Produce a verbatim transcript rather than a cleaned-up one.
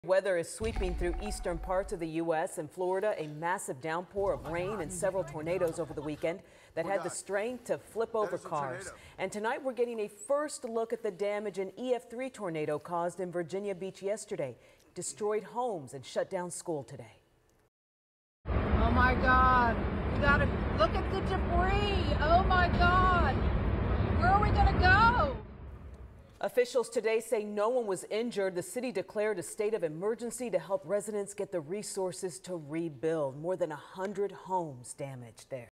Weather is sweeping through eastern parts of the U S In Florida, a massive downpour of rain and several tornadoes over the weekend that had the strength to flip over cars. And tonight we're getting a first look at the damage an E F three tornado caused in Virginia Beach yesterday. Destroyed homes and shut down school today. Oh my God, we gotta look at the debris. Oh my God, where are we gonna go? Officials today say no one was injured. The city declared a state of emergency to help residents get the resources to rebuild. More than one hundred homes damaged there.